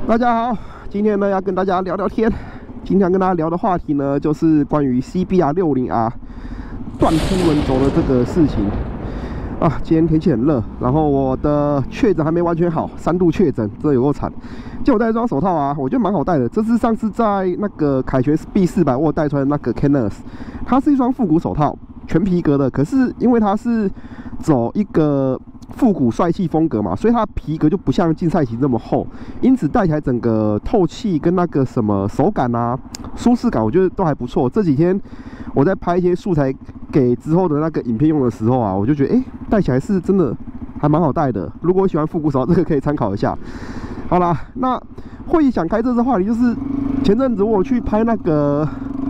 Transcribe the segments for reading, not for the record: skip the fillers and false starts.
大家好，今天呢要跟大家聊聊天。今天跟大家聊的话题呢，就是关于 CBR60R 断凸轮轴的这个事情啊。今天天气很热，然后我的确诊还没完全好，3度确诊，这有够惨。就我戴这双手套啊，我觉得蛮好戴的。这是上次在那个凯旋 B400我戴出来的那个 Canus， 它是一双复古手套，全皮革的。可是因为它是走一个复古帅气风格嘛，所以它的皮革就不像竞赛型那么厚，因此戴起来整个透气跟那个什么手感啊、舒适感，我觉得都还不错。这几天我在拍一些素材给之后的那个影片用的时候啊，我就觉得戴起来是真的还蛮好戴的。如果喜欢复古手套，这个可以参考一下。好啦，那会想开这次话题，就是前阵子我去拍那个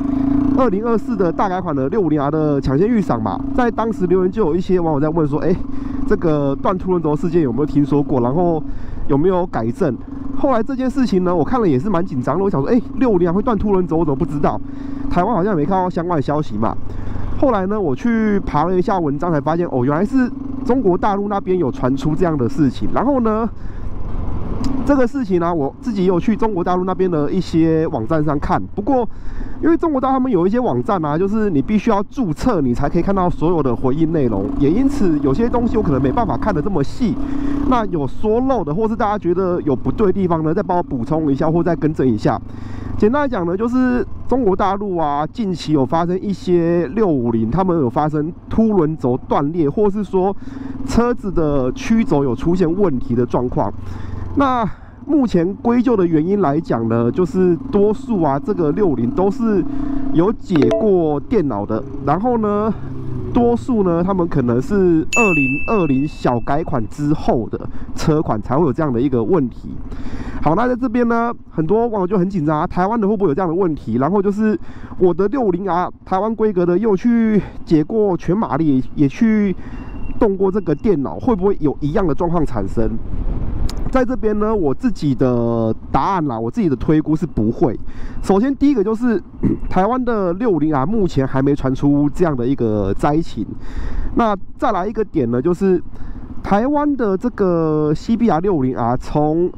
2024的大改款的650R 的抢先预赏嘛，在当时留言就有一些网友在问说，这个断凸轮轴事件有没有听说过，然后有没有改正？后来这件事情呢，我看了也是蛮紧张的。我想说，650R 会断凸轮轴，我怎么不知道？台湾好像也没看到相关的消息嘛。后来呢，我去爬了一下文章，才发现原来是中国大陆那边有传出这样的事情。然后呢，这个事情呢，我自己有去中国大陆那边的一些网站上看。不过，因为中国大陆他们有一些网站啊，就是你必须要注册，你才可以看到所有的回应内容。也因此，有些东西我可能没办法看得这么细。那有说漏的，或是大家觉得有不对的地方呢，再帮我补充一下，或再更正一下。简单来讲呢，就是中国大陆啊，近期有发生一些650，他们有发生凸轮轴断裂，或是说车子的曲轴有出现问题的状况。那目前归咎的原因来讲呢，就是多数啊，这个650都是有解过电脑的，然后呢，多数呢，他们可能是2020小改款之后的车款才会有这样的一个问题。好，那在这边呢，很多网友就很紧张啊，台湾的会不会有这样的问题？然后就是我的650R台湾规格的又去解过全马力，也去动过这个电脑，会不会有一样的状况产生？在这边呢，我自己的答案啦，我自己的推估是不会。首先，第一个就是台湾的650R目前还没传出这样的一个灾情。那再来一个点呢，就是台湾的这个 CBR60R 从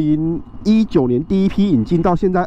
2019年第一批引进到现在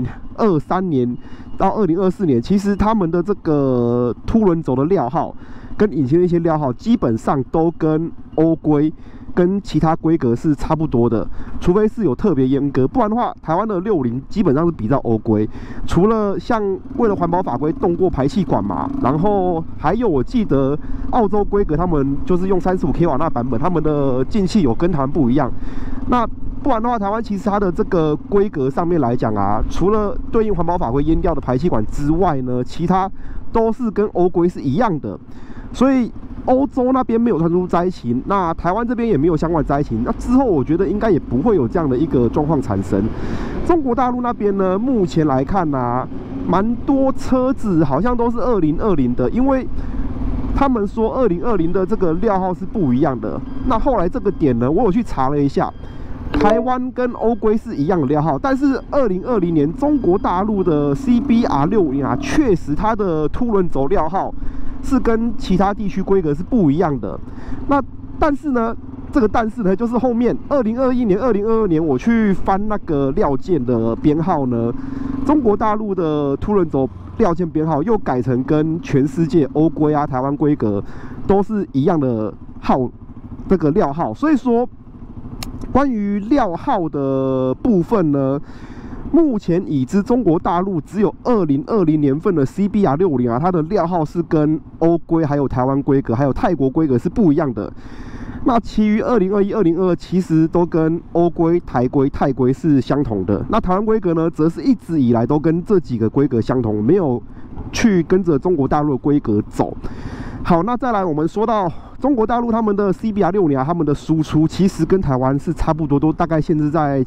2023年到2024年，其实他们的这个凸轮轴的料号跟引擎的一些料号，基本上都跟欧规跟其他规格是差不多的，除非是有特别严格，不然的话，台湾的650基本上是比照欧规，除了像为了环保法规动过排气管嘛，然后还有我记得澳洲规格他们就是用35 kW 那版本，他们的进气有跟台湾不一样。那不然的话，台湾其实它的这个规格上面来讲啊，除了对应环保法规淹掉的排气管之外呢，其他都是跟欧规是一样的，所以欧洲那边没有传出灾情，那台湾这边也没有相关的灾情，那之后我觉得应该也不会有这样的一个状况产生。中国大陆那边呢，目前来看啊，蛮多车子好像都是2020的，因为他们说2020的这个料号是不一样的。那后来这个点呢，我有去查了一下，台湾跟欧规是一样的料号，但是2020年中国大陆的 CBR60R 确实它的凸轮轴料号是跟其他地区规格是不一样的。那但是呢，这个但是呢，就是后面2021年、2022年我去翻那个料件的编号呢，中国大陆的凸轮轴料件编号又改成跟全世界欧规啊、台湾规格都是一样的号，这个料号。所以说，关于料号的部分呢，目前已知中国大陆只有2020年份的 CBR60R， 它的料号是跟欧规、还有台湾规格、还有泰国规格是不一样的。那其余2021、2022其实都跟欧规、台规、泰规是相同的。那台湾规格呢，则是一直以来都跟这几个规格相同，没有去跟着中国大陆的规格走。好，那再来我们说到中国大陆他们的 CBR60R， 他们的输出其实跟台湾是差不多，都大概限制在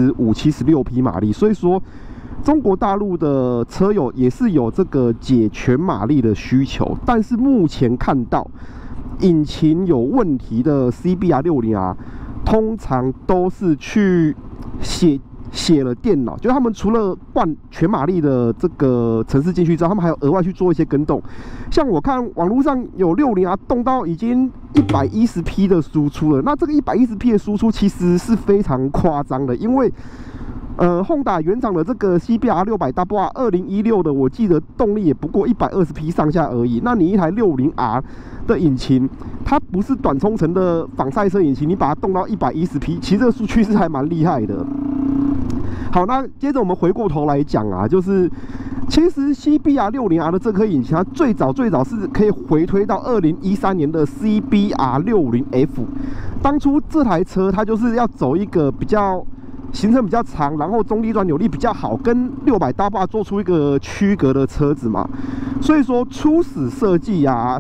75、76匹马力。所以说，中国大陆的车友也是有这个解全马力的需求，但是目前看到引擎有问题的 CBR60R， 通常都是去写了电脑，就是他们除了灌全马力的这个程式进去之后，他们还有额外去做一些更动。像我看网络上有60R动到已经110匹的输出了，那这个110匹的输出其实是非常夸张的，因为 Honda 原厂的这个 CBR600WR 2016的，我记得动力也不过120匹上下而已。那你一台60R 的引擎，它不是短冲程的仿赛车引擎，你把它动到110匹，其实这个趋势还蛮厉害的。好，那接着我们回过头来讲啊，就是其实 CBR60R 的这颗引擎，它最早是可以回推到2013年的 CBR60F。当初这台车它就是要走一个比较行程比较长，然后中低转扭力比较好，跟600WR做出一个区隔的车子嘛。所以说初始设计啊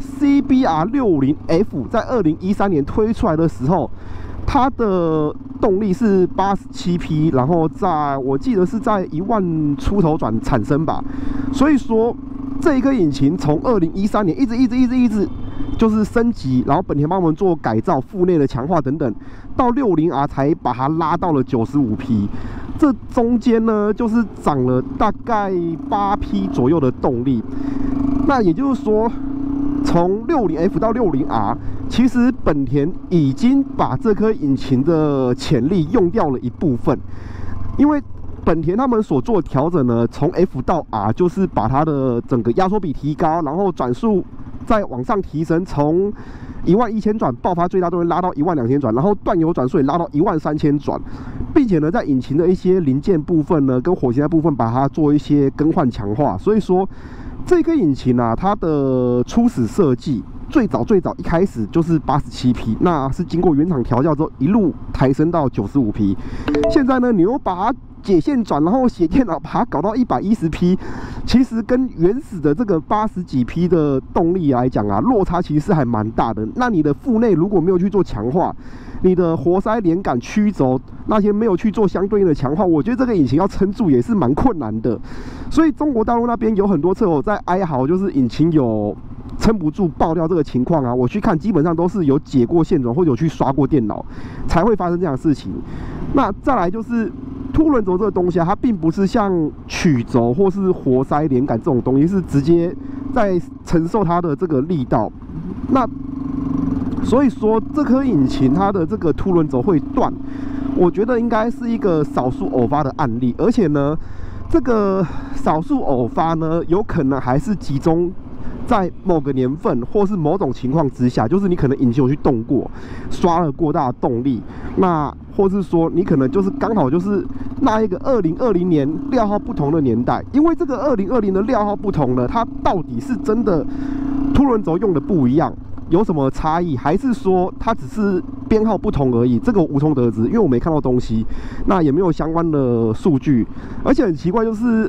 ，CBR60F 在2013年推出来的时候，它的动力是87匹，然后我记得是在1万出头转产生吧。所以说这一个引擎从2013年一直就是升级，然后本田帮我们做改造、腹内的强化等等，到60R 才把它拉到了95匹。这中间呢，就是涨了大概8匹左右的动力。那也就是说，从60F 到60R， 其实本田已经把这颗引擎的潜力用掉了一部分，因为本田他们所做的调整呢，从 F 到 R 就是把它的整个压缩比提高，然后转速再往上提升，从11000转爆发最大动力拉到12000转，然后断油转速也拉到13000转，并且呢，在引擎的一些零件部分呢，跟火星的部分把它做一些更换强化。所以说，这个引擎啊，它的初始设计最早一开始就是87匹，那是经过原厂调教之后一路抬升到95匹。现在呢，你又把它解线转，然后写电脑把它搞到110匹，其实跟原始的这个80几匹的动力来讲啊，落差其实是还蛮大的。那你的腹内如果没有去做强化，你的活塞、连杆、曲轴那些没有去做相对应的强化，我觉得这个引擎要撑住也是蛮困难的。所以中国大陆那边有很多车友在哀嚎，就是引擎有撑不住爆掉这个情况啊。我去看，基本上都是有解过线转或者有去刷过电脑才会发生这样的事情。那再来就是凸轮轴这个东西啊，它并不是像曲轴或是活塞、连杆这种东西是直接在承受它的这个力道。那所以说，这颗引擎它的这个凸轮轴会断，我觉得应该是一个少数偶发的案例。而且呢，这个少数偶发呢，有可能还是集中在某个年份或是某种情况之下，就是你可能引擎有去动过，刷了过大的动力，那或是说你可能就是刚好就是那一个2020年料号不同的年代，因为这个2020的料号不同了，它到底是真的凸轮轴用的不一样，有什么差异，还是说它只是编号不同而已？这个我无从得知，因为我没看到东西，那也没有相关的数据。而且很奇怪，就是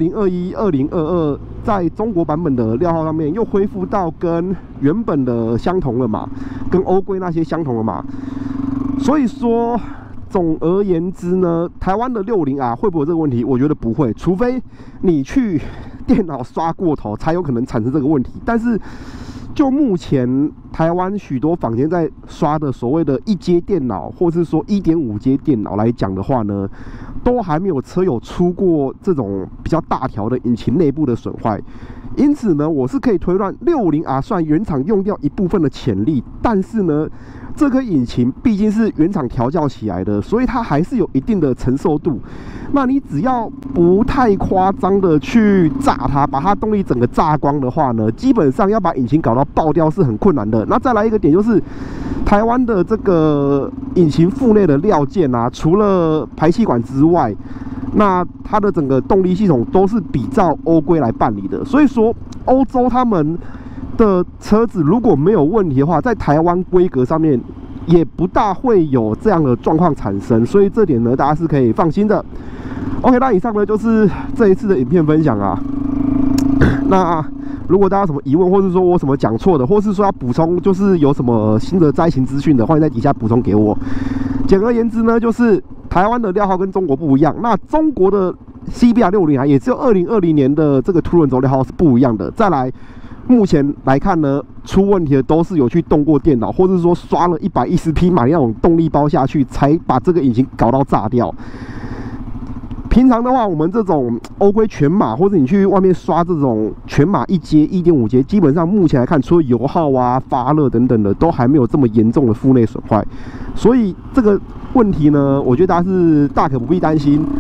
2021、2022在中国版本的料号上面又恢复到跟原本的相同了嘛，跟欧规那些相同了嘛。所以说，总而言之呢，台湾的60R会不会有这个问题？我觉得不会，除非你去电脑刷过头，才有可能产生这个问题。但是就目前台湾许多坊间在刷的所谓的1阶电脑，或是说1.5阶电脑来讲的话呢，都还没有车友出过这种比较大条的引擎内部的损坏。因此呢，我是可以推断60R 虽然原厂用掉一部分的潜力，但是呢，这颗引擎毕竟是原厂调教起来的，所以它还是有一定的承受度。那你只要不太夸张的去炸它，把它动力整个炸光的话呢，基本上要把引擎搞到爆掉是很困难的。那再来一个点就是，台湾的这个引擎腹内的料件啊，除了排气管之外，那它的整个动力系统都是比照欧规来办理的。所以说，欧洲他们的车子如果没有问题的话，在台湾规格上面也不大会有这样的状况产生，所以这点呢，大家是可以放心的。OK， 那以上呢就是这一次的影片分享啊。那如果大家有什么疑问，或是说我什么讲错的，或是说要补充，就是有什么新的灾情资讯的，欢迎在底下补充给我。简而言之呢，就是台湾的料号跟中国不一样，那中国的 CBR60R 也只有2020年的这个凸轮轴料号是不一样的。再来，目前来看呢，出问题的都是有去动过电脑，或者说刷了110匹马力那种动力包下去，才把这个引擎搞到炸掉。平常的话，我们这种欧规全马，或者你去外面刷这种全马1阶、1.5阶，基本上目前来看，除了油耗啊、发热等等的，都还没有这么严重的腹内损坏。所以这个问题呢，我觉得大家是大可不必担心。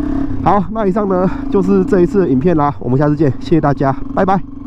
好，那以上呢就是这一次的影片啦，我们下次见，谢谢大家，拜拜。